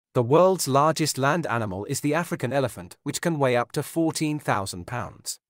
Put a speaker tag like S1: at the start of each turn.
S1: The world's largest land animal is the African elephant, which can weigh up to 14,000 pounds.